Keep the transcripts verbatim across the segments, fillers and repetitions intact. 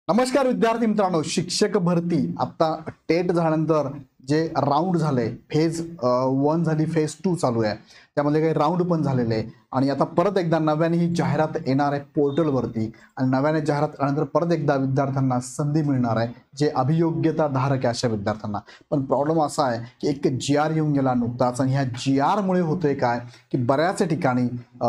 नमस्कार विद्यार्थी मित्रांनो, शिक्षक भरती आता टेट झाल्यानंतर जे राऊंड झाले, फेज वन झाली, फेज टू चालू आहे, त्यामध्ये काही राऊंड पण झालेले आहे आणि आता परत एकदा नव्याने ही जाहिरात येणार आहे पोर्टलवरती आणि नव्याने जाहिरात आल्यानंतर परत एकदा विद्यार्थ्यांना संधी मिळणार आहे जे अभियोग्यता धारक आहे अशा विद्यार्थ्यांना. पण प्रॉब्लेम असा आहे की एक जी आर येऊन गेला नुकताच आणि ह्या जी आरमुळे होतंय काय की बऱ्याच ठिकाणी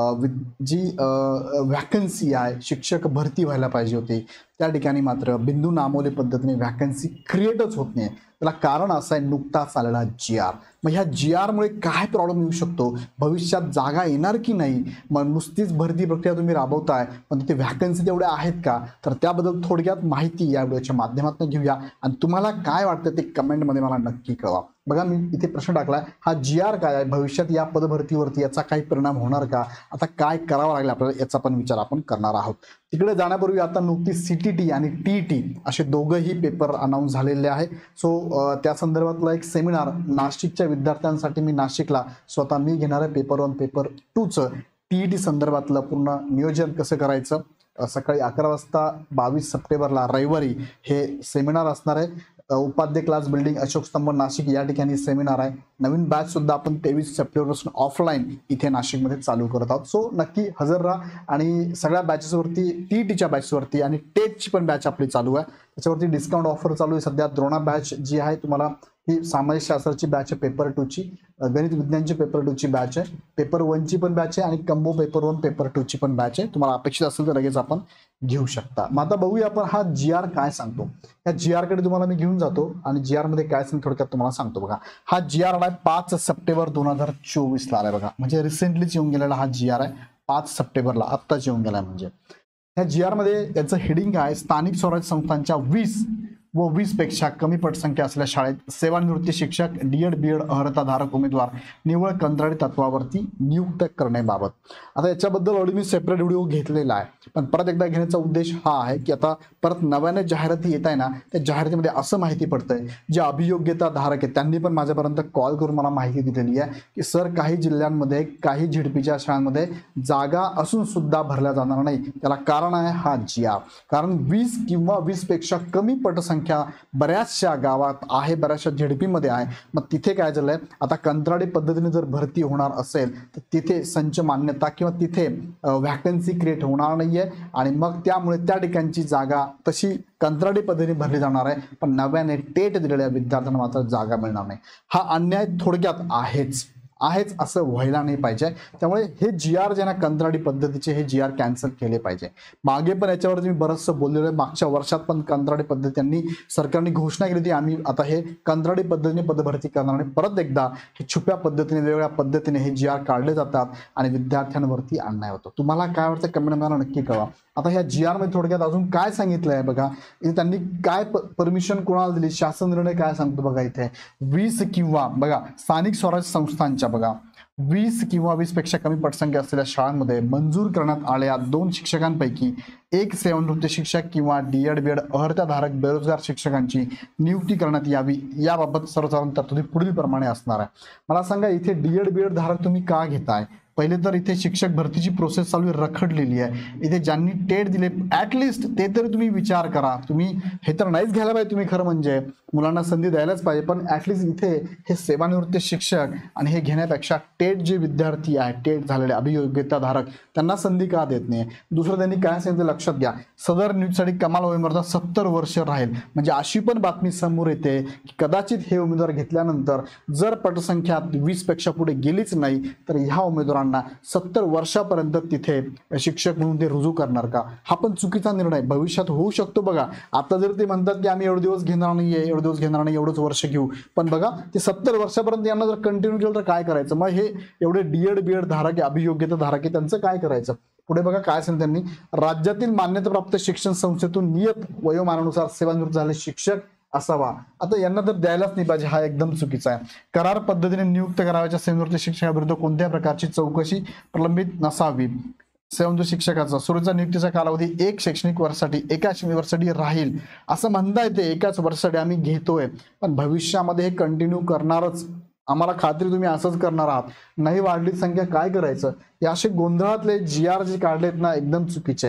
जी व्हॅकन्सी आहे, शिक्षक भरती व्हायला पाहिजे होती त्या ठिकाणी मात्र बिंदू नामोली पद्धतीने व्हॅकन्सी क्रिएटच होत नाही. त्याला कारण असं आहे नुकताच आलेला जी आर. मग ह्या जी आरमुळे काय प्रॉब्लेम येऊ शकतो, भविष्यात जागा येणार की नाही, मग नुसतीच भरती प्रक्रिया तुम्ही राबवताय पण तिथे व्हॅकन्सी तेवढ्या आहेत का, तर त्याबद्दल थोडक्यात माहिती या व्हिडिओच्या माध्यमातून घेऊया आणि तुम्हाला काय वाटतं ते कमेंटमध्ये मला नक्की कळवा. बघा, मी इथे प्रश्न टाकला, हा जी आर काय आहे, भविष्यात या पदभरतीवरती याचा काही परिणाम होणार का, आता काय करावं लागेल आपल्याला याचा पण विचार आपण करणार आहोत. तिकडे जाण्यापूर्वी आता नुकतीच सी टी टी आणि टी टी असे दोघंही पेपर अनाऊन्स झालेले आहे. सो त्या संदर्भातला एक सेमिनार नाशिकच्या विद्यार्थ्यांसाठी मी नाशिकला स्वतः मी घेणार आहे. पेपर वन पेपर टूचं टी ई टी संदर्भातलं पूर्ण नियोजन कसं करायचं, सकाळी अकरा वाजता बावीस सप्टेंबरला रविवारी हे सेमिनार असणार आहे. उपाध्ये क्लास बिल्डिंग अशोक स्तंभ नाशिक या ठिकाणी सेमिनार आहे. नवीन बॅच सुद्धा आपण तेवीस सप्टेंबरपासून ऑफलाईन इथे नाशिकमध्ये चालू करत आहोत. सो नक्की हजर राहा आणि सगळ्या बॅचेसवरती, टी टीच्या बॅचवरती आणि टेटची पण बॅच आपली चालू आहे, त्याच्यावरती डिस्काउंट ऑफर चालू आहे सध्या. द्रोणा बॅच जी आहे तुम्हाला ही सामाजिकशास्त्राची बॅच आहे, पेपर टूची, गणित विज्ञानची पेपर टूची बॅच आहे, पेपर वनची पण बॅच आहे आणि कंबो पेपर वन पेपर टूची पण बॅच आहे. तुम्हाला अपेक्षित असेल तर लगेच आपण घेऊ शकता. मग आता बघूया आपण हा जी आर काय सांगतो. या जी आर कडे तुम्हाला मी घेऊन जातो आणि जी आर मध्ये काय सांग थोडक्यात तुम्हाला सांगतो. बघा, हा जी आर आलाय पाच सप्टेंबर दोन हजार चोवीस ला आलाय. बघा, म्हणजे रिसेंटलीच येऊन गेलेला हा जी आर आहे, पाच सप्टेंबरला आत्ताच येऊन गेलाय. म्हणजे या जी आर मध्ये त्याचं हेडिंग आहे, स्थानिक स्वराज्य संस्थांच्या वीस व वीस पेक्षा कमी पटसंख्या असलेल्या शाळेत सेवानिवृत्ती शिक्षक, डीएड बीएड अर्हताधारक उमेदवार निव्वळ कंत्राटी तत्वावरती नियुक्त करण्याबाबत. आता याच्याबद्दल ऑलरेडी मी सेपरेट व्हिडिओ घेतलेला आहे, पण परत एकदा घेण्याचा उद्देश हा आहे की आता परत नव्याने जाहिराती येत आहे ना, त्या जाहिरातीमध्ये असं माहिती पडतंय जे अभियोग्यता धारक आहेत त्यांनी पण माझ्यापर्यंत कॉल करून मला माहिती दिलेली आहे की सर काही जिल्ह्यांमध्ये काही झेडपीच्या शाळांमध्ये जागा असून सुद्धा भरल्या जाणार नाही. त्याला कारण आहे हा जी आर. कारण वीस किंवा वीस पेक्षा कमी पटसंख्या बऱ्याचशा गावात आहे, बऱ्याचशा झेडपीमध्ये आहे. मग तिथे काय झालंय, आता कंत्राटी पद्धतीने जर भरती होणार असेल तर तिथे संच मान्यता किंवा तिथे व्हॅकन्सी क्रिएट होणार नाहीये आणि मग त्यामुळे त्या ठिकाणची जागा तशी कंत्राटी पद्धतीने भरली जाणार आहे, पण नव्याने टेट दिलेल्या विद्यार्थ्यांना मात्र जागा मिळणार नाही. हा अन्याय थोडक्यात आहेच आहेच असं व्हायला नाही पाहिजे. त्यामुळे हे जी आर जे ना कंत्राटी पद्धतीचे हे जी आर कॅन्सल केले पाहिजे. मागे पण याच्यावरती मी बरंचसं बोललेलो आहे, मागच्या वर्षात पण कंत्राटी पद्धती त्यांनी सरकारने घोषणा केली होती आम्ही आता हे कंत्राटी पद्धतीने पदभरती करणार नाही. परत एकदा हे छुप्या पद्धतीने वेगवेगळ्या पद्धतीने हे जी आर काढले जातात आणि विद्यार्थ्यांवरती अन्याय होतो. तुम्हाला काय वाटतं कमेंट मला नक्की कळवा. आता ह्या जी आर मध्ये थोडक्यात अजून काय सांगितलं आहे बघा, इथे त्यांनी काय परमिशन कोणाला दिली, शासन निर्णय काय सांगतो बघा. इथे वीस किंवा बघा स्थानिक स्वराज्य संस्थांच्या बघा वीस किंवा वीस पेक्षा कमी पटसंख्या असलेल्या शाळांमध्ये मंजूर करण्यात आलेल्या दोन शिक्षकांपैकी एक सेवानिवृत्त शिक्षक किंवा डीएड बीएड अर्हताधारक बेरोजगार शिक्षकांची नियुक्ती करण्यात यावी याबाबत सर्वसाधारण तरतुदी पुढील प्रमाणे असणार आहे. मला सांगा, इथे डीएड बीएड धारक तुम्ही का घेताय? पहिले तर इथे शिक्षक भरतीची प्रोसेस चालू रखडलेली आहे. इथे ज्यांनी टेट दिले ॲटलिस्ट ते तरी तुम्ही विचार करा. तुम्ही हे तर नाहीच घ्यायला पाहिजे, तुम्ही खरं म्हणजे मुलांना संधी द्यायलाच पाहिजे, पण ॲटलिस्ट इथे हे सेवानिवृत्त शिक्षक आणि हे घेण्यापेक्षा टेट जे विद्यार्थी आहे, टेट झालेले अभियोग्यता धारक, त्यांना संधी का देत नाही? दुसरं त्यांनी काय सांगितलं लक्षात घ्या, सदर नियुक्तीसाठी कमाल वयोमर्यादा सत्तर वर्ष राहील. म्हणजे अशी पण बातमी समोर येते की कदाचित हे उमेदवार घेतल्यानंतर जर पटसंख्या वीस पेक्षा पुढे गेलीच नाही तर ह्या उमेदवारांना सत्तर वर्षापर्यंत तिथे शिक्षक म्हणून ते रुजू करणार का? हा पण चुकीचा निर्णय भविष्यात होऊ शकतो. बघा, आता जर ते म्हणतात की आम्ही एवढे दिवस घेणार नाहीये, एवढे दिवस घेणार नाही, एवढंच वर्ष घेऊ, पण बघा ते सत्तर वर्षापर्यंत यांना जर कंटिन्यू केलं तर काय करायचं? मग हे एवढे डीएड बीएड धारक, अभियोग्यता धारक आहे, त्यांचं काय करायचं? पुढे बघा काय सांगितलं त्यांनी, राज्यातील मान्यताप्राप्त शिक्षण संस्थेतून नियत वयोमानानुसार सेवानिवृत्त झालेले शिक्षक असावा. आता यांना तर द्यायलाच नाही पाहिजे, हा एकदम चुकीचा आहे. करार पद्धतीने नियुक्त करावयाच्या सेवानिवृत्त शिक्षकाविरुद्ध कोणत्या प्रकारची चौकशी प्रलंबित नसावी. सेवानिवृत्त शिक्षकाचा सुरूचा नियुक्तीचा कालावधी एक शैक्षणिक वर्षासाठी एका वर्षासाठी राहील असं म्हणता येते. एकाच वर्षासाठी आम्ही घेतोय, पण भविष्यामध्ये हे कंटिन्यू करणारच, आम्हाला खात्री तुम्ही असंच करणार आहात. नाही वाढली संख्या काय करायचं? या असे गोंधळातले जी आर जे काढलेत ना एकदम चुकीचे आहे,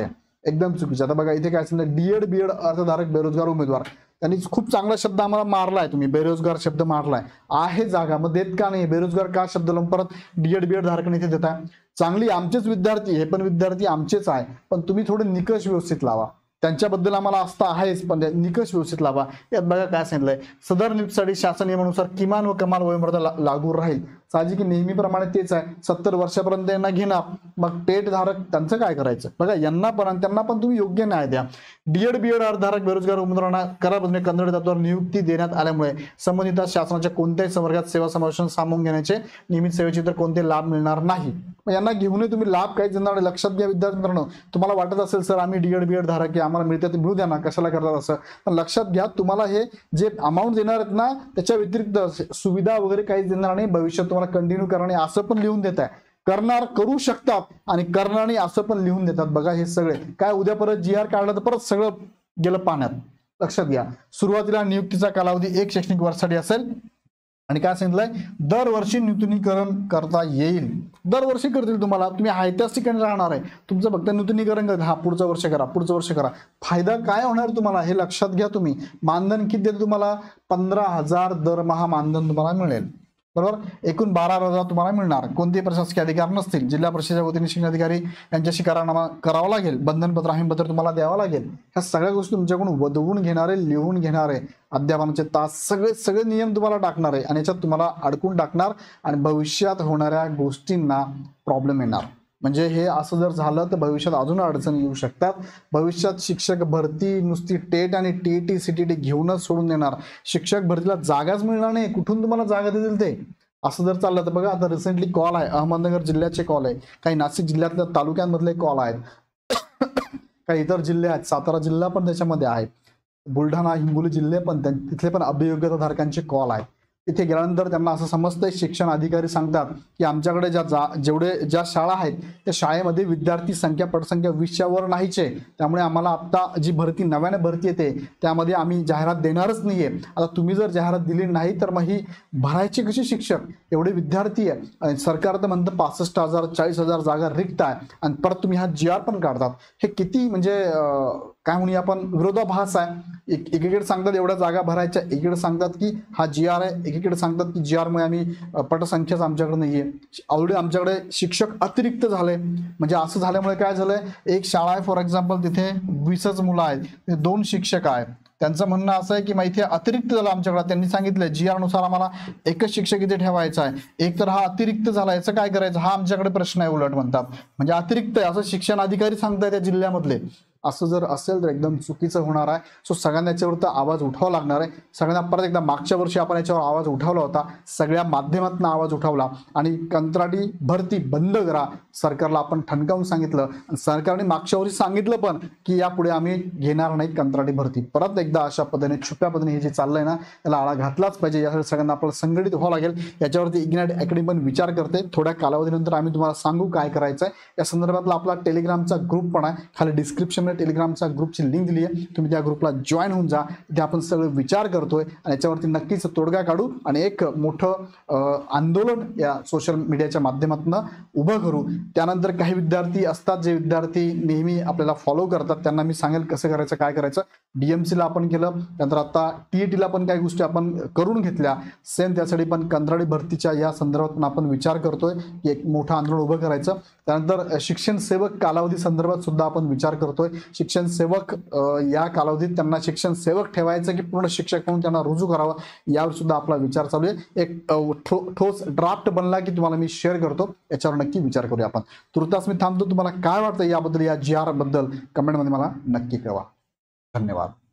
एकदम चुकीचं. आता बघा इथे काय सांगितलं, डीएड बीएड अर्धधारक बेरोजगार उमेदवार, त्यांनी खूप चांगला शब्द आम्हाला मारलाय, तुम्ही बेरोजगार शब्द मारलाय, आहे जागा मग देत का नाही, बेरोजगार का शब्द लावून परत डीएड बीएड धारकांनी इथे देताय. चांगली, आमचेच विद्यार्थी, हे पण विद्यार्थी आमचेच आहे, पण तुम्ही थोडे निकष व्यवस्थित लावा. त्यांच्याबद्दल आम्हाला आस्था आहेच, पण निकष व्यवस्थित लावा. यात बघा काय सांगितलंय, सदर नियुक्तीसाठी शासन नियमानुसार किमान व कमाल वयोमर्यादा लागू राहील. साहजिक नेहमीप्रमाणे तेच आहे, सत्तर वर्षापर्यंत यांना घेणार, मग टेट धारक त्यांचं काय करायचं. बघा यांना पण त्यांना पण तुम्ही योग्य न्याय द्या. डीएड बीएड अर्धधारक बेरोजगार उमेदवारांना करारबद्दल कंत्राटी तत्त्वावर नियुक्ती देण्यात आल्यामुळे संबंधित शासनाच्या कोणत्याही संवर्गात सेवा समावेशन सामावून घेण्याचे नियमित सेवेचे तर कोणते लाभ मिळणार नाही. यांना घेऊनही तुम्ही लाभ काहीच देणार नाही. लक्षात घ्या विद्यार्थी मित्रांनो, तुम्हाला वाटत असेल सर आम्ही डीएड बीएड धारक आहे, आम्हाला मिळतं ते मिळू द्या ना, कशाला करतात असं, पण लक्षात घ्या तुम्हाला हे जे अमाऊंट देणार आहेत ना, त्याच्या व्यतिरिक्त सुविधा वगैरे काहीच देणार नाही. भविष्यात तुम्हाला कंटिन्यू करणे असं पण लिहून देत आहे, करणार करू शकतात आणि करणार नाही असं पण लिहून देतात. बघा हे सगळे काय, उद्या परत जी आर काढला तर परत सगळं गेलं पाण्यात. लक्षात घ्या, सुरुवातीला नियुक्तीचा कालावधी एक शैक्षणिक वर्षासाठी असेल आणि काय सांगितलंय, दरवर्षी नूतनीकरण करता येईल. दरवर्षी करतील तुम्हाला, तुम्ही आहे त्याच ठिकाणी राहणार आहे, तुमचं फक्त नूतनीकरण करा, हा पुढचं वर्ष करा, पुढचं वर्ष करा. फायदा काय होणार तुम्हाला हे लक्षात घ्या. तुम्ही मानधन किती देते तुम्हाला, पंधरा हजार दरमहा मानधन तुम्हाला मिळेल, बरोबर. एकूण बारा हजार तुम्हाला मिळणार. कोणतेही प्रशासकीय अधिकार नसतील. जिल्हा परिषदेच्या वतीने शिक्षण अधिकारी यांच्याशी करारनामा करावा लागेल, बंधनपत्र हमीपत्र तुम्हाला द्यावं लागेल. ह्या सगळ्या गोष्टी तुमच्याकडून वदवून घेणारे, लिहून घेणारे, अध्यापनाचे तास, सगळे सगळे नियम तुम्हाला टाकणार आहे आणि याच्यात तुम्हाला अडकून टाकणार आणि भविष्यात होणाऱ्या गोष्टींना प्रॉब्लेम येणार. म्हणजे हे असं जर झालं तर भविष्यात अजून अडचणी येऊ शकतात. भविष्यात शिक्षक भरती नुसती टेट आणि टीईटी सीटीटी घेऊनच सोडून देणार, शिक्षक भरतीला जागाच मिळणार नाही, कुठून तुम्हाला जागा देतील ते. असं जर चाललं तर बघा आता रिसेंटली कॉल आहे, अहमदनगर जिल्ह्याचे कॉल आहे, काही नाशिक जिल्ह्यातल्या तालुक्यांमधले कॉल आहेत, काही इतर जिल्हे आहेत, सातारा जिल्हा पण त्याच्यामध्ये आहे, बुलढाणा हिंगोली जिल्हे पण, तिथले पण अभियोग्यता धारकांचे कॉल आहेत. तिथे गेल्यानंतर त्यांना असं समजतंय, शिक्षण अधिकारी सांगतात की आमच्याकडे ज्या जा जेवढे ज्या शाळा आहेत त्या शाळेमध्ये विद्यार्थी संख्या पटसंख्या वीसच्या वर नाहीच आहे, त्यामुळे आम्हाला आता जी भरती नव्याने भरती येते त्यामध्ये आम्ही जाहिरात देणारच नाहीये. आता तुम्ही जर जाहिरात दिली नाही तर मग ही भरायची कशी शिक्षक, एवढे विद्यार्थी आहे आणि सरकार तर म्हणतं पासष्ट हजार चाळीस हजार जागा रिक्त आहे आणि परत तुम्ही हा जी आर पण काढतात. हे किती म्हणजे काय म्हणूया आपण, विरोधाभास आहे. एक एकीकडे सांगतात एवढ्या जागा भरायच्या, एकीकडे सांगतात की हा जी आर आहे, एकीकडे सांगतात की जी आर मुळे आम्ही पटसंख्याच आमच्याकडे नाहीये. ऑलरेडी आमच्याकडे शिक्षक अतिरिक्त झाले. म्हणजे असं झाल्यामुळे काय झालंय, एक शाळा आहे फॉर एक्झाम्पल, तिथे वीसच मुलं आहेत, दोन शिक्षक आहेत, त्यांचं म्हणणं असं आहे की माहिती अतिरिक्त झालं आमच्याकडे. त्यांनी सांगितलं जी आर नुसार आम्हाला एकच शिक्षक इथे ठेवायचा आहे, एक तर हा अतिरिक्त झाला, याचं काय करायचं, हा आमच्याकडे प्रश्न आहे. उलट म्हणतात म्हणजे अतिरिक्त आहे असं शिक्षण अधिकारी सांगताय त्या जिल्ह्यामधले. असं जर असेल तर एकदम चुकीचं होणार आहे. सो सगळ्यांना याच्यावर तर आवाज उठावा लागणार आहे. सगळ्यांना परत एकदा मागच्या वर्षी आपण याच्यावर आवाज उठवला होता, सगळ्या माध्यमातून आवाज उठवला आणि कंत्राटी भरती बंद करा सरकारला आपण ठणकावून सांगितलं. आणि सरकारने मागच्या वर्षी सांगितलं पण की यापुढे आम्ही घेणार नाही कंत्राटी भरती. परत एकदा अशा पद्धतीने छुप्या पद्धतीने हे जे चाललंय ना त्याला आळा घातलाच पाहिजे. यासाठी सगळ्यांना आपल्याला संघटित व्हावं लागेल. याच्यावरती इग्नाइट अकॅडमी पण विचार करते. थोड्या कालावधीनंतर आम्ही तुम्हाला सांगू काय करायचं आहे. या संदर्भातला आपला टेलिग्रामचा ग्रुप पण आहे, खाली डिस्क्रिप्शनमध्ये टेलिग्रामचा ग्रुपची लिंक दिली आहे, तुम्ही त्या ग्रुपला जॉईन होऊन जा. तिथे आपण सगळं विचार करतोय आणि याच्यावरती नक्कीच तोडगा काढू आणि एक मोठं आंदोलन या सोशल मीडियाच्या माध्यमातून उभं करू. त्यानंतर काही विद्यार्थी असतात जे विद्यार्थी नेहमी आपल्याला फॉलो करतात, त्यांना मी सांगेल कसं करायचं काय करायचं. डीएमसीला आपण केलं, त्यानंतर आता टीईटीला पण काही गोष्टी आपण करून घेतल्या. सेम त्यासाठी पण कंत्राटी भरतीच्या या संदर्भातून आपण विचार करतोय की एक मोठं आंदोलन उभं करायचं. त्यानंतर शिक्षण सेवक कालावधी संदर्भात सुद्धा आपण विचार करतोय. शिक्षण सेवक या कालावधीत त्यांना शिक्षण सेवक ठेवायचं की पूर्ण शिक्षक म्हणून त्यांना रुजू करावं यावर सुद्धा आपला विचार चालू आहे. एक ठोस ड्राफ्ट बनला की तुम्हाला मी शेअर करतो, याच्यावर नक्की विचार करूया आपण. तुर्तास मी थांबतो. तुम्हाला काय वाटतं याबद्दल, या जी आर बद्दल कमेंटमध्ये मला नक्की कळवा. धन्यवाद.